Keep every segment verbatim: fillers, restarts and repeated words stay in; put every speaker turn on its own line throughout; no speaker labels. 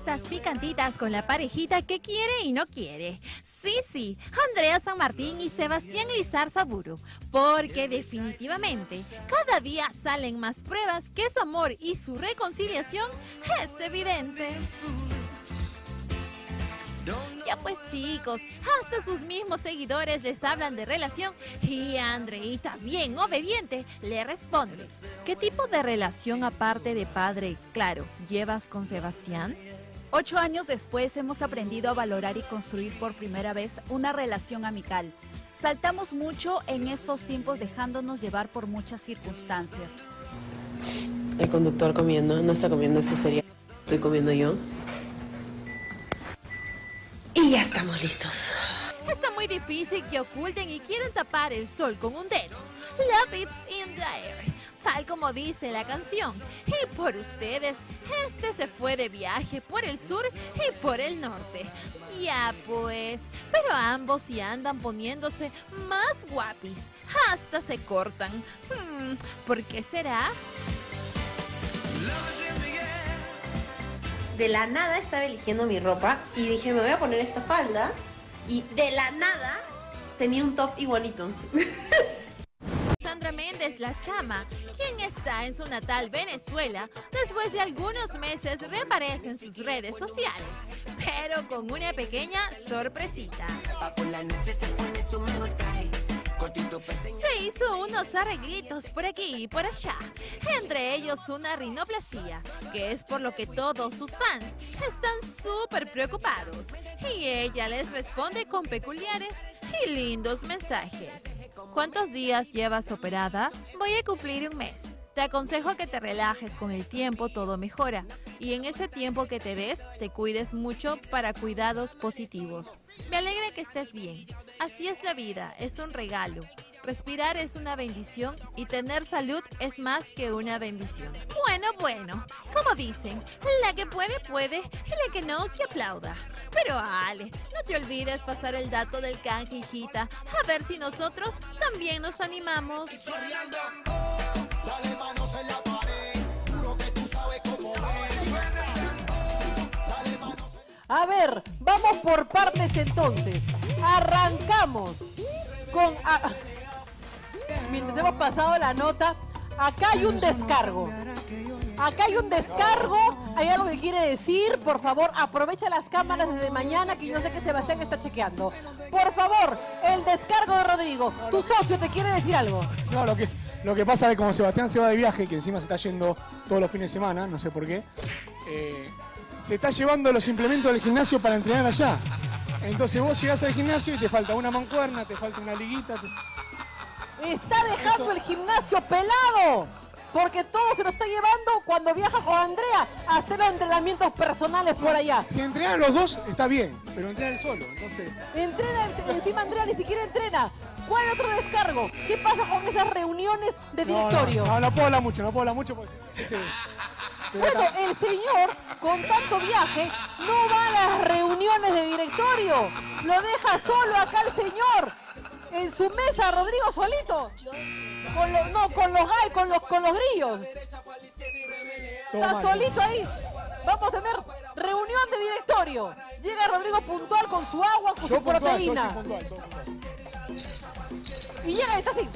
estas picantitas con la parejita que quiere y no quiere. Sí, sí, Andrea San Martín y Sebastián Lizarzaburu, porque definitivamente cada día salen más pruebas que su amor y su reconciliación es evidente. Ya pues chicos, hasta sus mismos seguidores les hablan de relación y Andreita, bien obediente, le responde: ¿qué tipo de relación aparte de padre, claro, llevas con Sebastián?
Ocho años después hemos aprendido a valorar y construir por primera vez una relación amical. Saltamos mucho en estos tiempos dejándonos llevar por muchas circunstancias.
El conductor comiendo, no está comiendo su cereal, estoy comiendo yo. Y ya estamos listos.
Está muy difícil que oculten y quieren tapar el sol con un dedo. Love it's in the air, tal como dice la canción. Y por ustedes, este se fue de viaje por el sur y por el norte. Ya pues, pero ambos sí andan poniéndose más guapis. Hasta se cortan. Hmm, ¿por qué será?
De la nada estaba eligiendo mi ropa y dije, me voy a poner esta falda. Y de la nada tenía un top igualito.
Sandra Méndez, la chama, quien está en su natal Venezuela, después de algunos meses reaparece en sus redes sociales, pero con una pequeña sorpresita. Se hizo unos arreglitos por aquí y por allá, entre ellos una rinoplastia, que es por lo que todos sus fans están súper preocupados. Y ella les responde con peculiares y lindos mensajes. ¿Cuántos días llevas operada? Voy a cumplir un mes. Te aconsejo que te relajes, con el tiempo todo mejora. Y en ese tiempo que te des, te cuides mucho para cuidados positivos. Me alegra que estés bien. Así es la vida, es un regalo. Respirar es una bendición y tener salud es más que una bendición. Bueno, bueno, como dicen, la que puede, puede, y la que no, que aplauda. Pero Ale, no te olvides pasar el dato del canje, hijita, a ver si nosotros también nos animamos.
Dale manos en la pared, juro que tú sabes cómo es. Dale manos en...
A ver, vamos por partes entonces. Arrancamos con... A... Mientras hemos pasado la nota, acá hay un descargo. Acá hay un descargo, hay algo que quiere decir. Por favor, aprovecha las cámaras desde mañana, que yo sé que Sebastián está chequeando. Por favor, el descargo de Rodrigo. Tu socio te quiere decir algo.
No, lo que... Lo que pasa es que como Sebastián se va de viaje, que encima se está yendo todos los fines de semana, no sé por qué, eh, se está llevando los implementos del gimnasio para entrenar allá. Entonces vos llegás al gimnasio y te falta una mancuerna, te falta una liguita. Te...
Está dejando Eso... el gimnasio pelado, porque todo se lo está llevando cuando viaja con Andrea a hacer los entrenamientos personales por allá.
Si entrenan los dos, está bien, pero entrena él solo, entonces...
Entrena, encima Andrea ni siquiera entrena. ¿Cuál otro descargo? ¿Qué pasa con esas reuniones de directorio?
No, no, no, no puedo hablar mucho, no puedo hablar mucho porque... Sí,
bueno, acá... el señor, con tanto viaje, no va a las reuniones de directorio. Lo deja solo acá el señor. En su mesa, Rodrigo solito. Con los, no, con los hay, con los, con los grillos. Todo Está mal, solito ¿no? ahí. Vamos a tener reunión de directorio. Llega Rodrigo puntual con su agua, con yo su puntual, proteína. Yo sí puntual, todo puntual. Y llega y está así.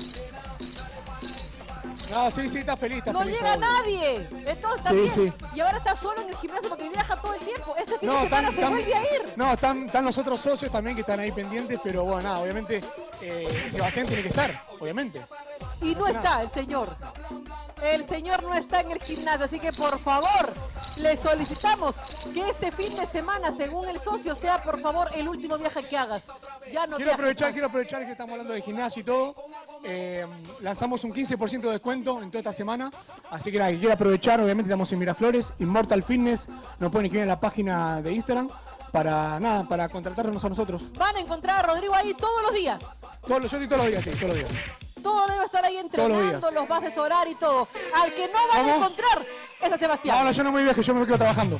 No, sí, sí, está feliz, está
no
feliz.
No llega nadie. Entonces está
sí,
bien.
Sí.
Y ahora está solo en el gimnasio porque viaja todo el tiempo. Ese fin
no,
de semana
tan,
se
tan,
vuelve a ir.
No, están, están los otros socios también que están ahí pendientes, pero bueno, nada, obviamente eh, Sebastián tiene que estar, obviamente.
Y no está el señor. El señor no está en el gimnasio, así que por favor, le solicitamos que este fin de semana, según el socio, sea por favor el último viaje que hagas. Ya no
quiero aprovechar, más. quiero aprovechar que estamos hablando de gimnasio y todo. Eh, lanzamos un quince por ciento de descuento en toda esta semana, así que nada, quiero aprovechar, obviamente estamos en Miraflores, Immortal Fitness, nos pueden escribir en la página de Instagram para nada, para contratarnos a nosotros.
Van a encontrar a Rodrigo ahí todos los días.
Todos, yo estoy todos los días, sí, todos los días.
Todo debe estar ahí entrenando, los, los va a asesorar y todo. Al que no van ¿Cómo? a encontrar es a Sebastián.
No, no, yo no me voy de viaje, yo me quedo trabajando.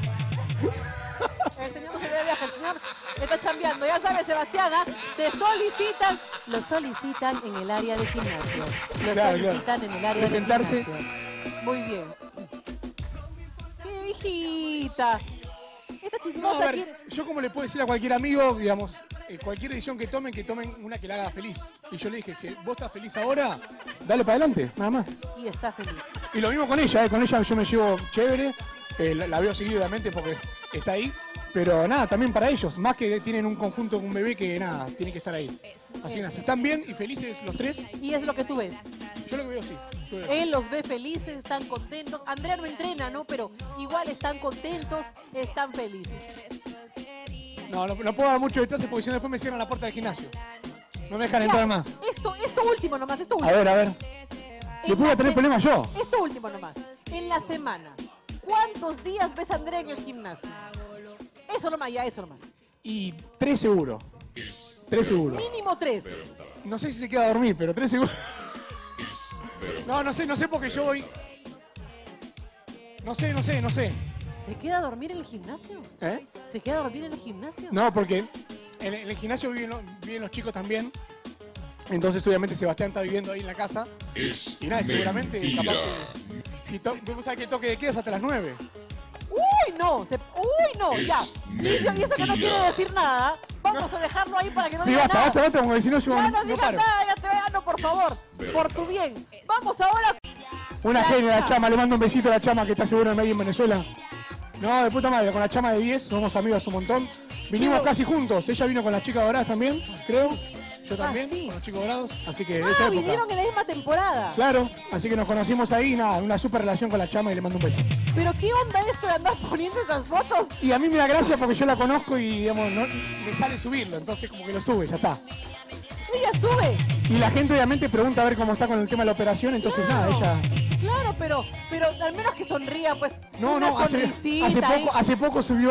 El señor no se ve de viaje, el señor está chambeando. Ya sabes, Sebastián, ¿eh? te solicitan, lo solicitan en el área de gimnasio. Lo claro, solicitan claro. en el área
Presentarse.
de gimnasio. Muy bien. ¡Qué hijita! chismosa.
No, a ver,
¿quién?
yo como le puedo decir a cualquier amigo, digamos, eh, cualquier decisión que tomen, que tomen una que la haga feliz. Y yo le dije, si vos estás feliz ahora, dale para adelante, nada más.
Y está feliz.
Y lo mismo con ella, eh, con ella yo me llevo chévere, eh, la, la veo seguido obviamente porque está ahí. Pero nada, también para ellos, más que tienen un conjunto con un bebé que nada, tiene que estar ahí. Así que nada, si están bien y felices los tres,
Y es lo que tú ves.
yo lo que veo sí. yo veo.
Él los ve felices, están contentos. Andrea no entrena, ¿no? Pero igual están contentos, están felices.
No, no, no puedo dar mucho detalles porque si no después me cierran la puerta del gimnasio. No me dejan
Ya,
entrar más.
Esto, esto último nomás, esto
A
último.
ver, a ver. Después voy a tener problemas yo.
Esto último nomás. En la semana, ¿cuántos días ves a Andrea en el gimnasio? Eso nomás, ya, eso nomás.
Y tres seguro. Tres seguro.
Mínimo tres.
No sé si se queda a dormir, pero tres seguro. No, no sé, no sé porque yo voy. No sé, no sé, no sé.
¿Se queda a dormir en el gimnasio?
¿Eh?
¿Se queda a dormir en el gimnasio?
No, porque en, en el gimnasio viven, los- viven los chicos también. Entonces, obviamente, Sebastián está viviendo ahí en la casa. Y nada, seguramente, capaz que. Si to, vos sabés que el toque de queda es hasta las nueve.
¡Uy, no! Se- ¡Uy, no! Ya. Licio, y eso que no quiere decir nada. Vamos a dejarlo ahí para que no
Sí,
diga
basta,
nada.
basta, basta, porque si no yo
Ya
no,
no
no
digas
paro.
nada, ya te vea, no, por favor. Por tu bien. Vamos ahora.
Una
La
genia la
Chama.
chama, le mando un besito a la chama que está seguro en medio en Venezuela. No, de puta madre, con la chama de diez, somos amigos un montón. Vinimos
Pero-
casi juntos, ella vino con las chicas doradas también, creo. Yo también,
Ah, sí.
con los chicos dorados, así que de
Ah,
esa época.
vinieron en la misma temporada.
Claro, así que nos conocimos ahí, nada, una super relación con la chama y le mando un beso.
Pero ¿qué onda esto de andar poniendo esas fotos?
Y a mí me da gracia porque yo la conozco y, digamos, no, me sale subirlo, entonces como que lo sube, ya está.
Ella sube.
Y la gente obviamente pregunta a ver cómo está con el tema de la operación, entonces
Claro.
nada, ella...
Claro, pero, pero al menos que sonría, pues.
No,
una
no, hace,
sonrisita
hace,
ahí.
poco, hace poco subió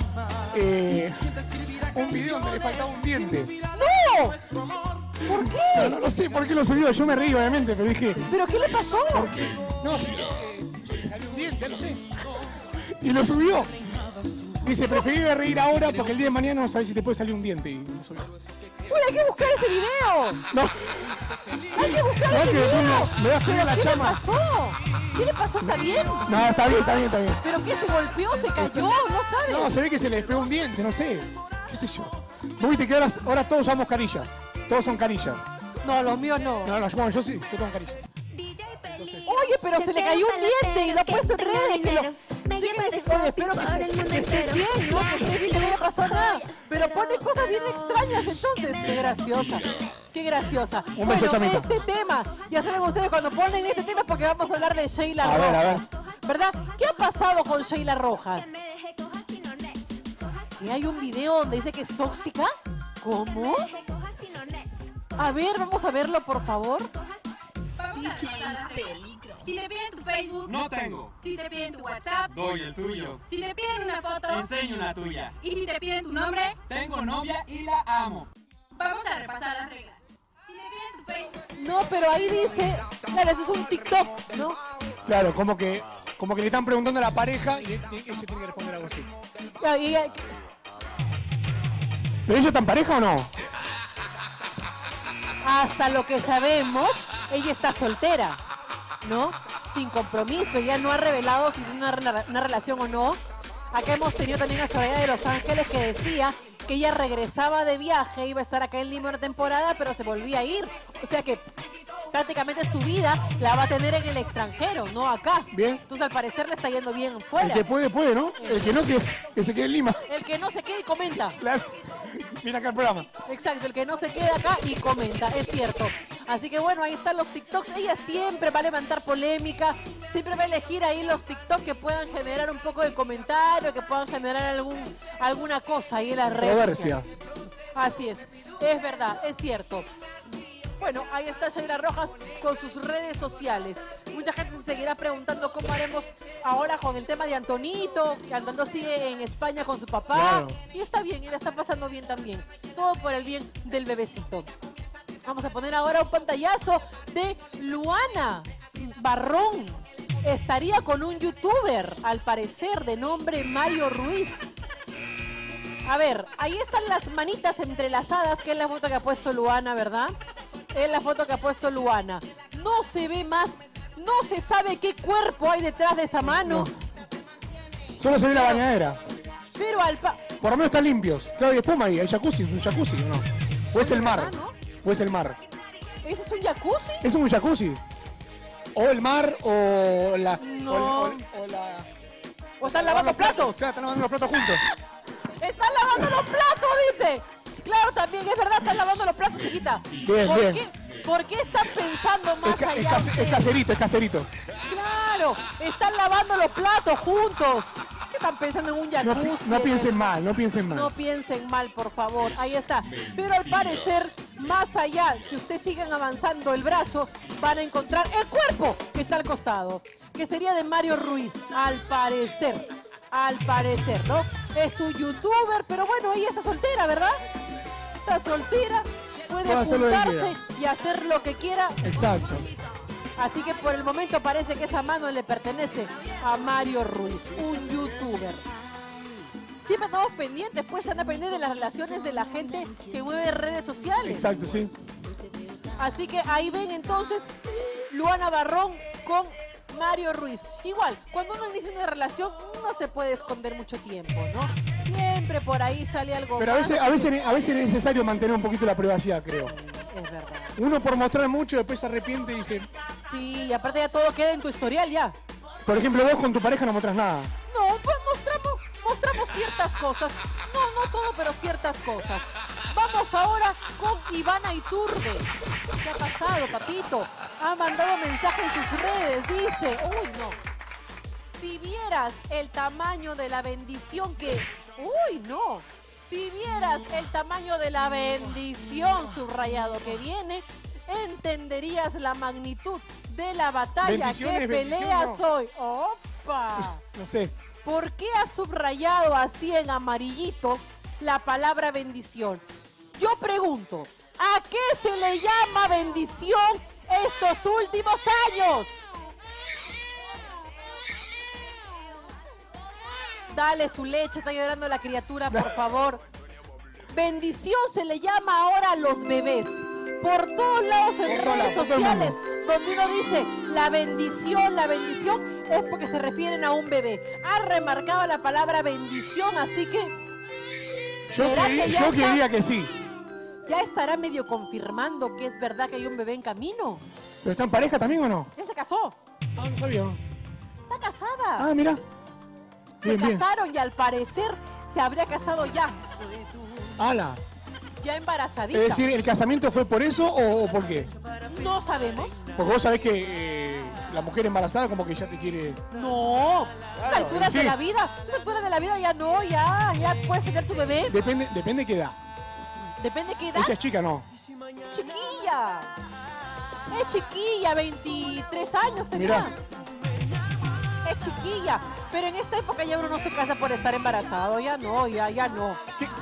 eh, un video donde le faltaba un diente.
¡No! ¿Por qué?
No, no, no sé por qué lo subió, yo me reí obviamente, pero dije,
¿Pero qué le pasó?
no, sí, eh, le salió un diente, no sé. Y lo subió. Dice, preferí reír ahora porque el día de mañana no sabes si te puede salir un diente. Y lo subió.
Uy, hay que buscar ese video.
No,
Hay que buscar
No,
ese
que después
video.
me- me va a escribir
¿Pero
la
qué
chama.
le pasó? ¿Qué le pasó? ¿Está bien?
no, está bien, está bien, está bien.
¿Pero qué? ¿Se golpeó? ¿Se cayó? ¿No sabes?
No, se ve que se le despegó un diente, no sé. ¿Qué sé yo? Vos viste que ahora, ahora todos usamos carillas. Todos son carillas.
No, los míos no.
No, no, yo, bueno, yo sí, yo tengo carillas.
Oye, pero se le cayó un diente y lo ha puesto en redes. Que lo... Sí, que me dice, oye, espero que, que estés bien, ¿no? Que estés bien, que no le pasó nada. Pero pone cosas bien extrañas entonces. Qué graciosa. Qué graciosa.
Un beso,
bueno,
chamita.
este tema, ya saben ustedes cuando ponen este tema es porque vamos a hablar de Sheila
A ver,
Rojas.
a ver.
¿Verdad? ¿Qué ha pasado con Sheila Rojas? ¿Que hay un video donde dice que es tóxica? ¿Cómo? A ver, vamos a verlo, por favor.
Si te piden tu Facebook,
No tengo.
si te piden tu WhatsApp,
Doy el tuyo.
si te piden una foto
Enseño la tuya.
y si te piden tu nombre,
Tengo novia y la amo.
vamos a repasar las reglas. Si te piden tu Facebook,
No, pero ahí dice, claro, eso es un TikTok, ¿no?
Claro, como que, como que le están preguntando a la pareja y él, él- ella tiene que responder algo así.
Ya, y- y-
¿Pero ella está en pareja o no?
hasta lo que sabemos, ella está soltera, ¿no? Sin compromiso, ella no ha revelado si tiene una, rela- una relación o no. Acá hemos tenido también a Soraya de Los Ángeles que decía que ella regresaba de viaje, iba a estar acá en Lima una temporada, pero se volvía a ir. O sea que prácticamente su vida la va a tener en el extranjero, no acá.
Bien.
Entonces al parecer le está yendo bien
El
fuera.
que puede, puede, ¿no? El que no, que, que se quede en Lima.
El que no se quede y comenta.
Claro. Mira acá el programa.
Exacto, el que no se queda acá y comenta, es cierto. Así que bueno, ahí están los TikToks. Ella siempre va a levantar polémica, siempre va a elegir ahí los TikToks que puedan generar un poco de comentario, que puedan generar algún alguna cosa ahí en las redes.
Controversia.
sociales. Así es, es verdad, es cierto. Bueno, ahí está Sheila Rojas con sus redes sociales. Mucha gente se seguirá preguntando cómo haremos ahora con el tema de Antonito, que Antonio sigue en España con su papá.
Claro.
Y está bien, y la está pasando bien también. Todo por el bien del bebecito. Vamos a poner ahora un pantallazo de Luana Barrón. Estaría con un youtuber, al parecer, de nombre Mario Ruiz. A ver, ahí están las manitas entrelazadas, que es la foto que ha puesto Luana, ¿verdad? Es la foto que ha puesto Luana. No se ve más, no se sabe qué cuerpo hay detrás de esa mano.
Solo se ve la bañadera.
Pero Pero al pa...
Por lo menos están limpios. Claro, hay espuma ahí, hay jacuzzi, un jacuzzi, ¿o no? O es el mar.
¿no?
O es el mar.
¿Ese es un jacuzzi?
Es un jacuzzi. O el mar o la...
No.
O, el- o- o la...
¿O están lavando platos?
Claro, están lavando los platos juntos.
¡Están lavando los platos, dice! Claro, también es verdad, están lavando los platos, chiquita.
Bien,
¿Por
bien.
qué, ¿Por qué están pensando más
Es, ca- es
allá?
case- es
ustedes?
caserito, es caserito.
Claro, están lavando los platos juntos. ¿Qué están pensando en un
No,
jacuzzi?
pi- no piensen mal, no piensen mal.
No piensen mal, por favor. Ahí está. Pero al parecer, más allá, si ustedes siguen avanzando el brazo, van a encontrar el cuerpo que está al costado, que sería de Mario Ruiz, al parecer. Al parecer, ¿no? Es un youtuber, pero bueno, ella está soltera, ¿verdad? Está soltera, puede
Puede hacer lo que
juntarse y hacer lo que quiera.
Exacto.
Así que por el momento parece que esa mano le pertenece a Mario Ruiz, un youtuber. Siempre estamos pendientes, pues se han aprendido de las relaciones de la gente que mueve redes sociales.
Exacto, sí.
Así que ahí ven entonces Luana Barrón con Mario Ruiz. Igual, cuando uno inicia una relación no se puede esconder mucho tiempo, ¿no? Siempre por ahí sale algo
Pero a
más.
veces, a veces, a veces es necesario mantener un poquito la privacidad, creo.
Es verdad.
Uno por mostrar mucho después se arrepiente y dice,
Sí, y aparte ya todo queda en tu historial ya.
por ejemplo, vos con tu pareja no muestras nada.
No, pues mostramos, mostramos ciertas cosas. No, no todo, pero ciertas cosas. Vamos ahora con Ivana Iturbe. ¿Qué ha pasado, papito? Ha mandado mensaje en sus redes, dice. Uy, no. Si vieras el tamaño de la bendición que... Uy, no. Si vieras el tamaño de la bendición subrayado que viene, entenderías la magnitud de la batalla
Bendiciones,
que
bendición,
peleas
no.
hoy. ¡Opa!
No sé.
¿Por qué has subrayado así en amarillito la palabra bendición? Yo pregunto, ¿a qué se le llama bendición estos últimos años? Dale su leche, está llorando la criatura, por favor. Bendición se le llama ahora a los bebés. Por todos lados en
Por todos
redes
lados, por todo el
sociales,
mundo.
donde uno dice la bendición, la bendición, es porque se refieren a un bebé. Ha remarcado la palabra bendición, así que
Yo,
¿será
quería,
que ya
yo
está?
quería que sí.
ya estará medio confirmando que es verdad que hay un bebé en camino.
¿Pero está en pareja también o no?
Ya se casó,
Ah, no sabía.
está casada.
Ah, mira.
se
Bien, bien.
casaron y al parecer se habría casado ya,
Ala.
ya embarazadita.
Es decir, ¿el casamiento fue por eso o, o por qué?
No sabemos.
Porque vos sabés que eh, la mujer embarazada como que ya te quiere...
No, a alturas
sí.
de la vida, a alturas de la vida ya no, ya, ya puedes tener tu bebé.
Depende, depende de qué edad.
Depende de qué edad.
Ella es chica, ¿no?
Chiquilla. Es chiquilla, veintitrés años tenía.
Mirá.
Es chiquilla. Pero en esta época ya uno no se casa por estar embarazado. Ya no, ya, ya no.
¿Qué,